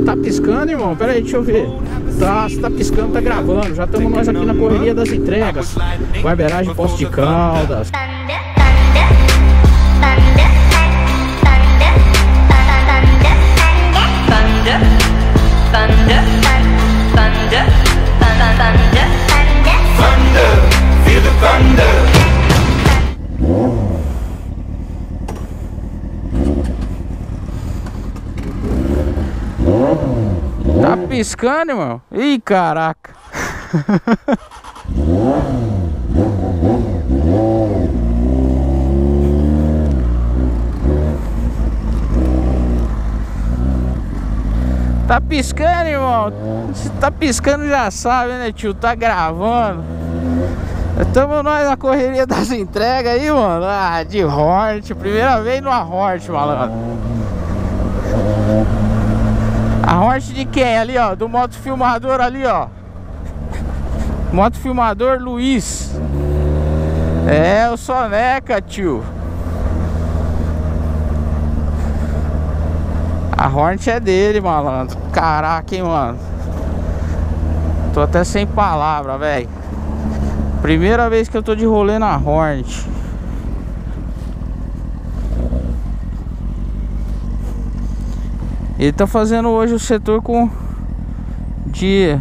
Tá piscando, irmão? Pera aí, deixa eu ver. Tá, se tá piscando, tá gravando. Já estamos nós aqui na correria das entregas. Guarberagem, Poços de Caldas. Tá piscando, irmão? Ih, caraca. Tá piscando, irmão? Se tá piscando já sabe, né, tio? Tá gravando. Estamos nós na correria das entregas aí, mano. Ah, de Hornet. Primeira vez numa Hornet, malandro. A Hornet de quem? Ali, ó. Do motofilmador ali, ó. Motofilmador Luiz. É, o Soneca, tio. A Hornet é dele, malandro. Caraca, hein, mano. Tô até sem palavra, velho. Primeira vez que eu tô de rolê na Hornet. Ele tá fazendo hoje o setor com dia.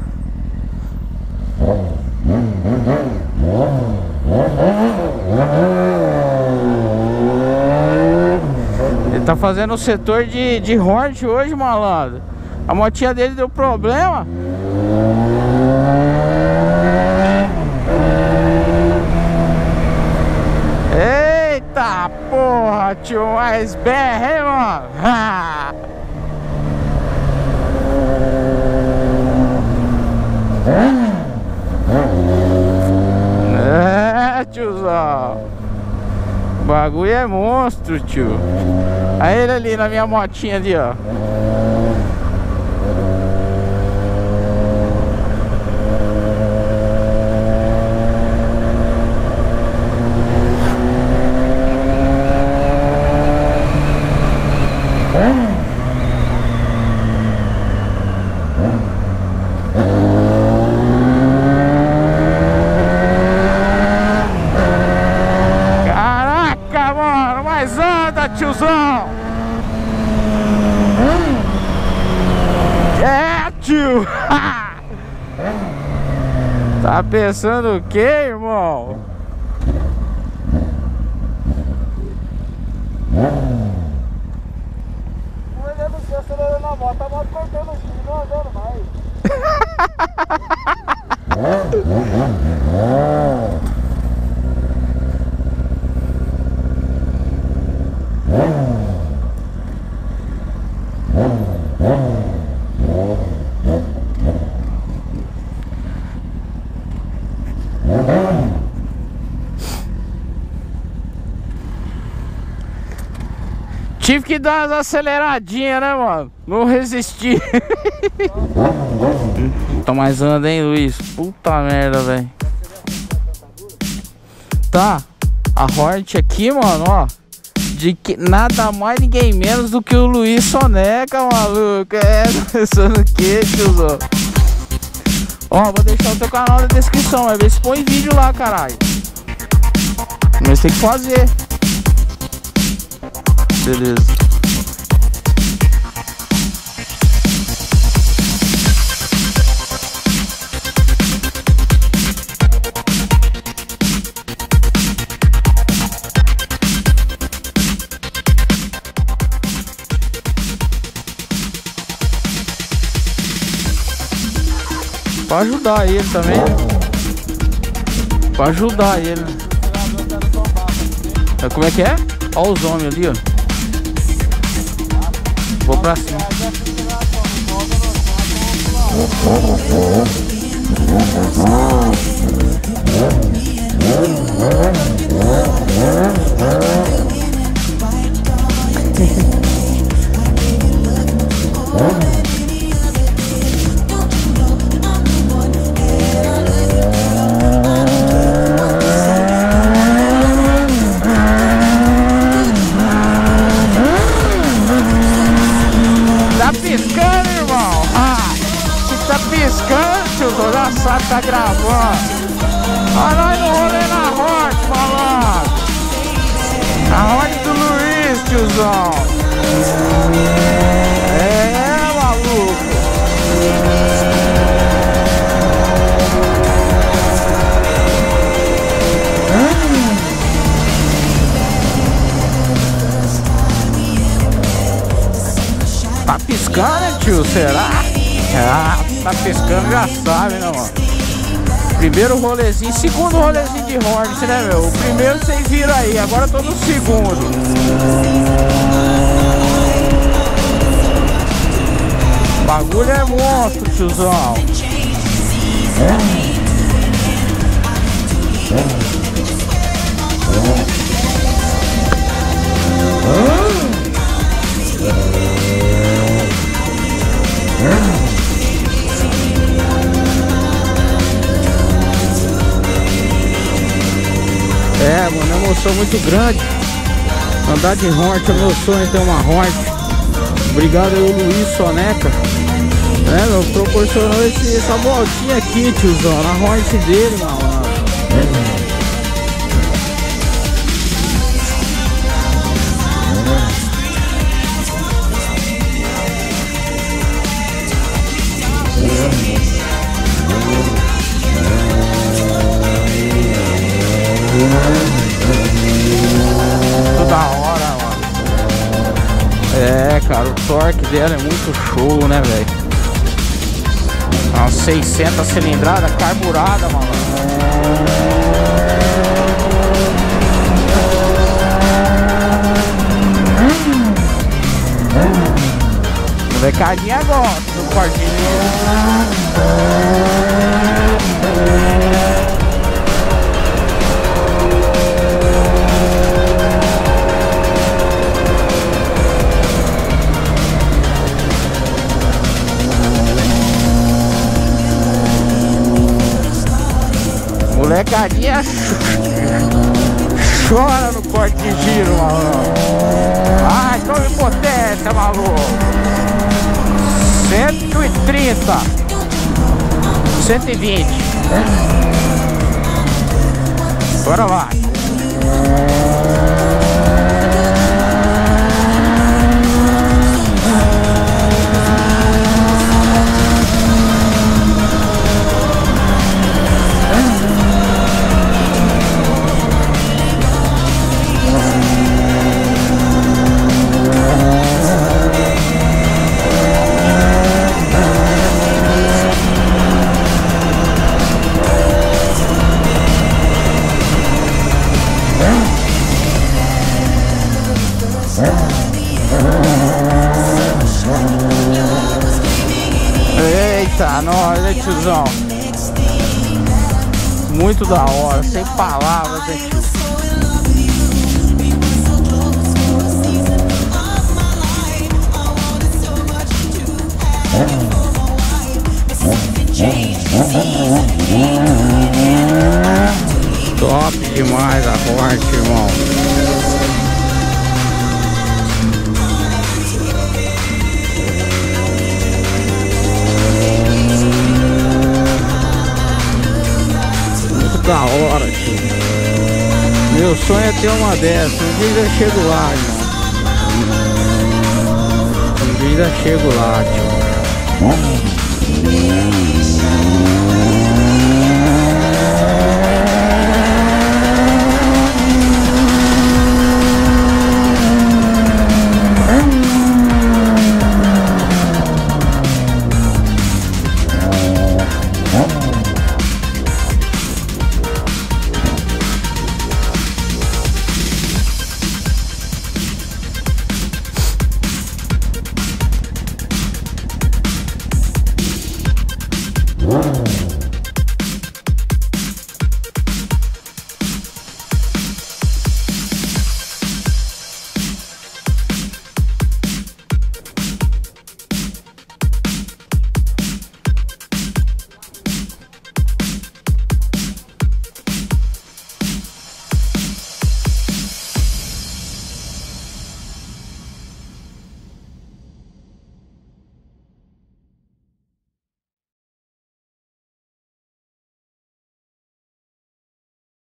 Ele tá fazendo o setor de Hornet hoje, malandro. A motinha dele deu problema. Eita porra, tio, mais berra, hein, mano? É, tiozão. O bagulho é monstro, tio. Aí ele ali na minha motinha ali, ó. Tiozão! É, tio! Tá pensando o que, irmão? Não olhando o seu acelerando na moto, a moto cortando o giro, não andando mais. Tive que dar umas aceleradinhas, né, mano? Não resisti. Tá mais anda, hein, Luiz? Puta merda, velho. Tá. A Hornet aqui, mano, ó. De que nada mais, ninguém menos do que o Luiz Soneca, maluco. É, pensando o que, tiozão? Ó, vou deixar o teu canal na descrição. Vai ver se põe vídeo lá, caralho. Mas tem que fazer. Beleza. Pra ajudar ele também. Pra ajudar ele. Como é que é? Olha os homens ali, ó. Vou pra cima. Tá piscando, irmão? Se tá piscando, tiozão, já sabe, tá gravando. Olha nós no rolê na Hort, malandro. A Hort do Luiz, tiozão. Maluco. Tá piscando, né, tio? Será? Tá piscando, já sabe, né, mano? Primeiro rolezinho, segundo rolezinho de Hornet, né, meu? O primeiro vocês viram aí, agora eu tô no segundo. O bagulho é monstro, tiozão. Mano, é uma emoção muito grande. Andar de Hornet é meu sonho, ter uma Hornet. Obrigado aí, o Luiz Soneca. Meu, proporcionou essa voltinha aqui, tiozão, na Hornet dele, mano. Da hora, mano. Cara, o torque dela é muito show, né, velho? Umas 600 cilindradas, carburada, mano. Molecadinha gosta do quartinho. Molecadinha chora no corte de giro, maluco. Ai, toma potência, maluco. 130 120. Bora lá. Eita, nós, hein, tiozão? Muito da hora, sem palavras, hein, tio? Top demais a Hornet, irmão. Da hora, tio. Meu sonho é ter uma dessas. Um dia eu chego lá, irmão. Um dia eu chego lá, tio.